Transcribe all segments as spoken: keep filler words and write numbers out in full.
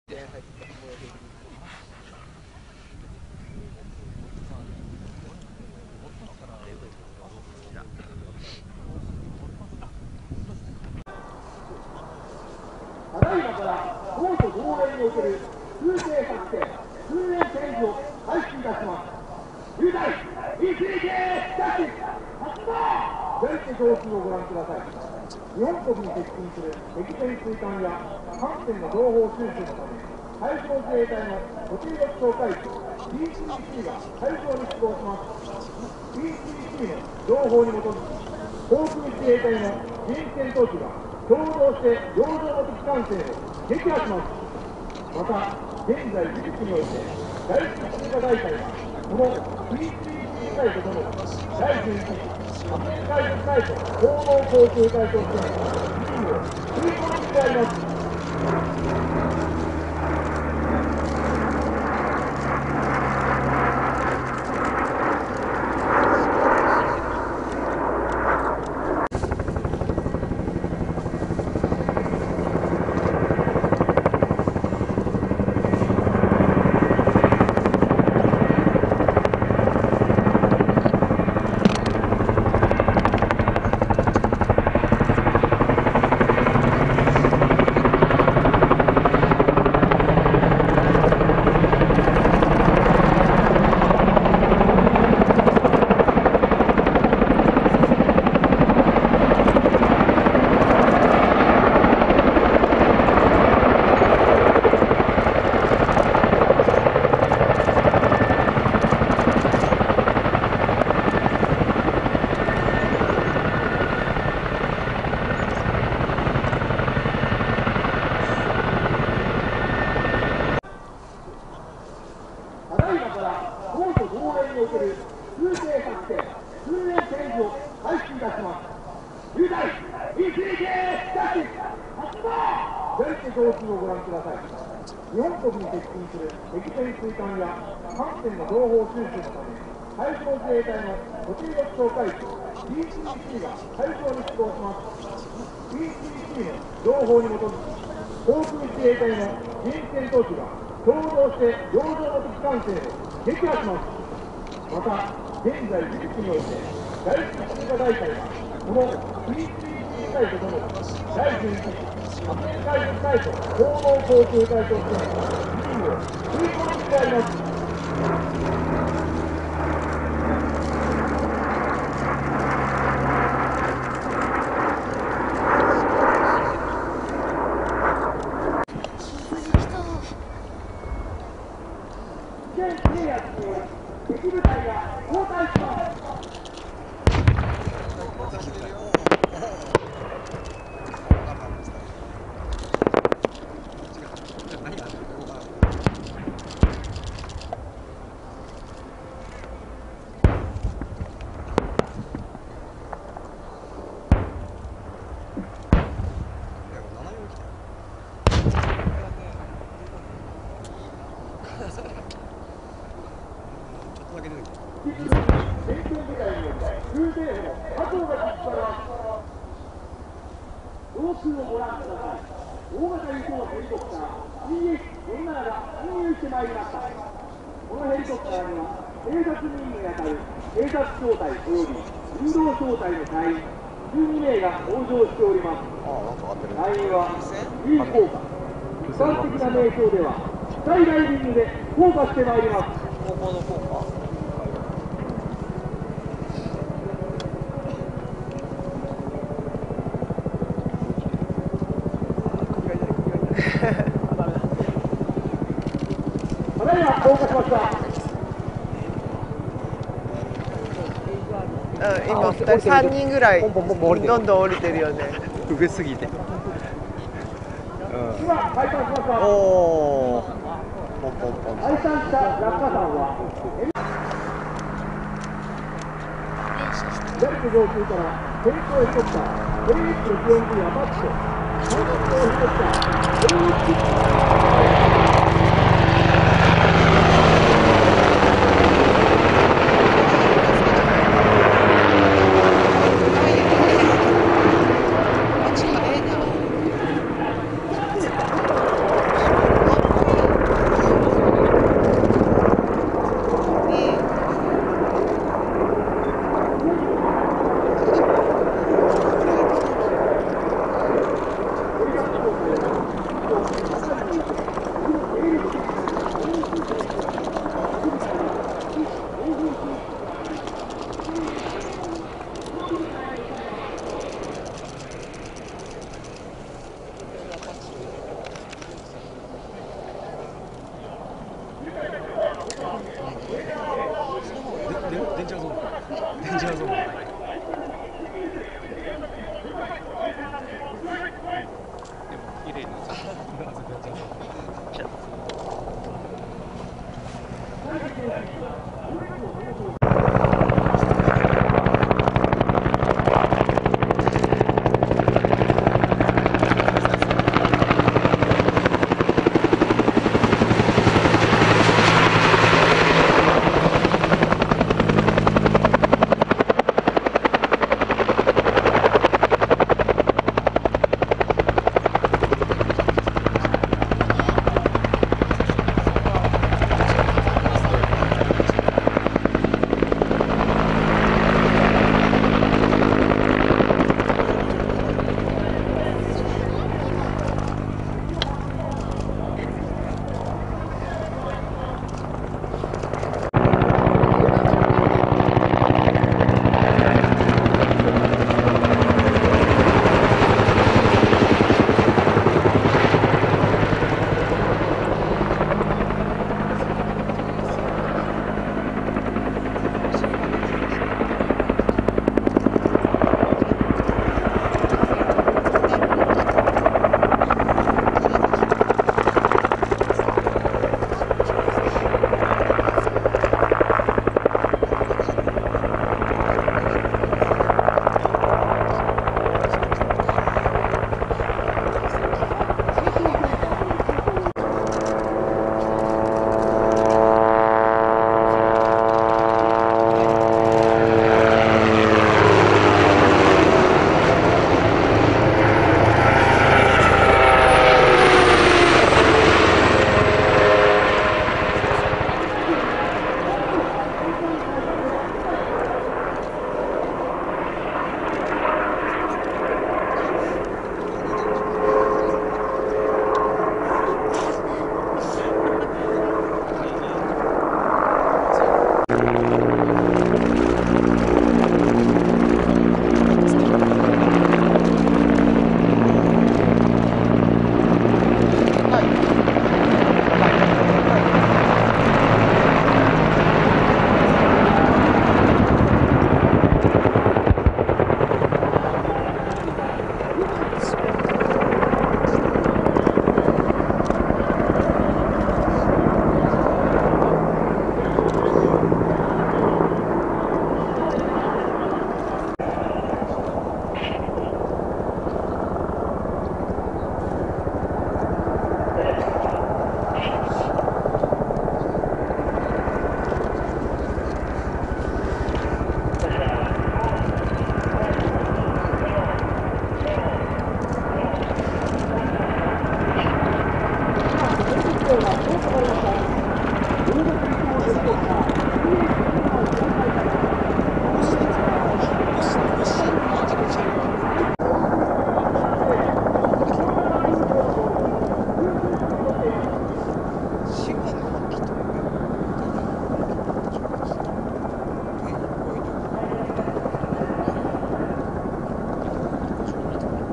ただいまから高度防衛における通信作戦通園チェンジを開始いたします。入隊一撃キャッチ発動。全手上空をご覧ください。日本国に接近する敵潜水艦や艦船の情報収集のため海上自衛隊の途中力哨戒機 ピーシーシー が海上に出動します。 ピーシーシー の情報に基づき航空自衛隊の人力戦闘機が共同して洋上の敵艦船を撃破します。また現在技術において第一通貨大隊はこの ピーシーシー 隊とともに第じゅういちアメリカ海軍隊と統合航空隊として任務を遂行してあります。日本国に接近する敵潜水艦や艦船の情報収集のため海上自衛隊の途中力哨戒機 ピーシーシー が海上に出動します。 ピーシーシー の情報に基づき航空自衛隊の人力戦闘機が共同して洋上の敵艦船を撃破します。また現在技術において第一通貨大隊はこの ピーシーシー 隊とともに第じゅういちアメリカ海軍隊と統合航空隊として任務を遂行してあります。現制圧により敵部隊が後退します。引き続き戦闘部隊によって空挺への確保が実施されます。上空をご覧ください。大型輸送ヘリコプター シーエイチよんじゅうなな が侵入してまいりました。このヘリコプターには偵察任務にあたる偵察小隊および誘導小隊の隊員じゅうにめいが搭乗しております。隊員は G 降下、一般的な名称ではスカイダイビングで降下してまいります。 高校の降下ただいま降下しました。 うん、今ふたりさんにんぐらいどんどん降りてるよね。 上すぎて。 今解散しました。 おお。ポンポンポン。 解散した落下傘はジャルク上空から戦闘ヘリコプター エーエイチろくよんブイ アパッチと戦闘ヘリコプター エーエイチろく電車ゾーン電車ゾーンでも綺麗になっちゃった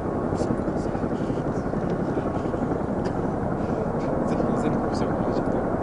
全部全部面白くなっちゃって。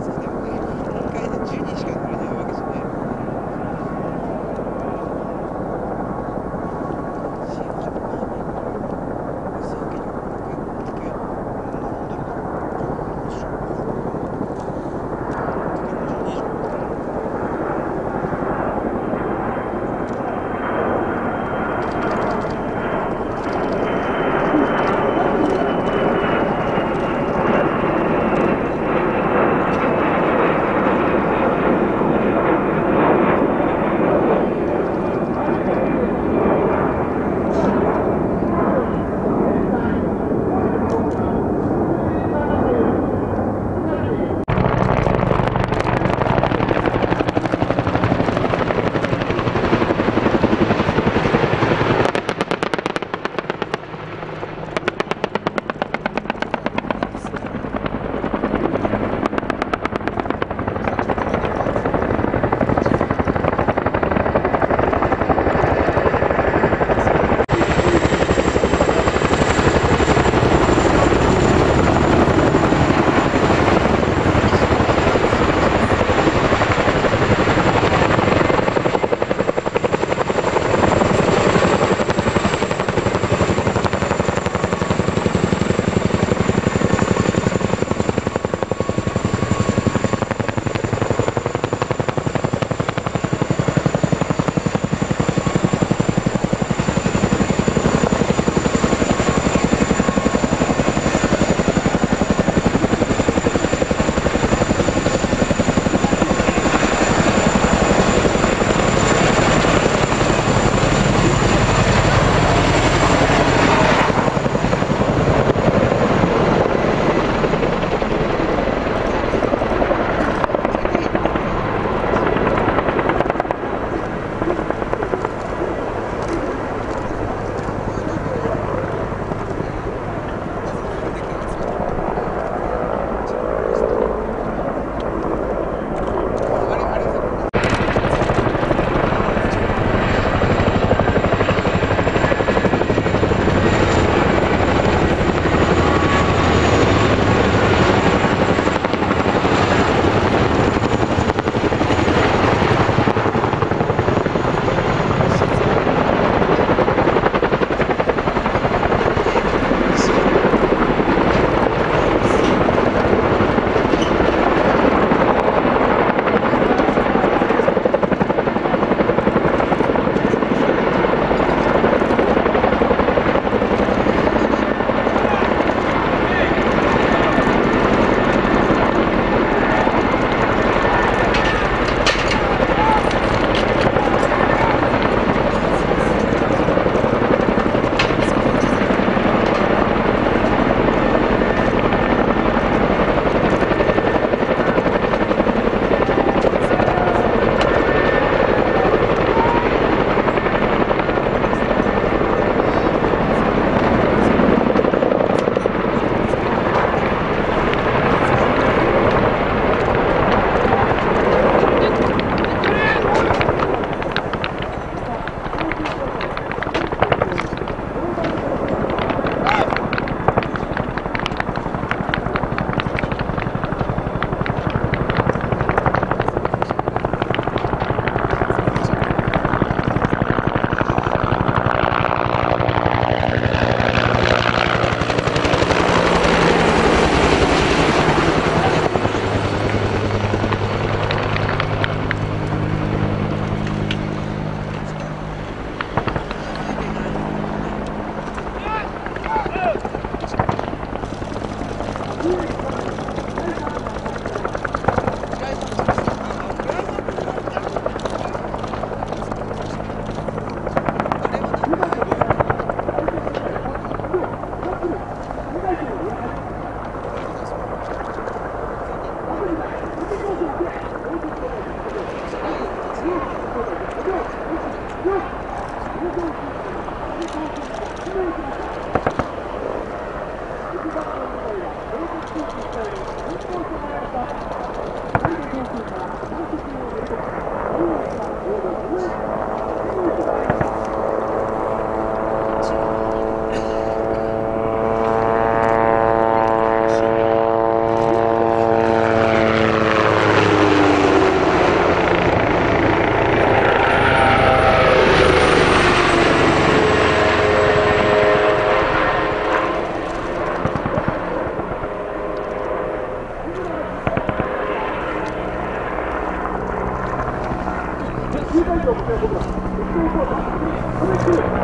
勝負、こちら僕ら。一等賞、止めてくる。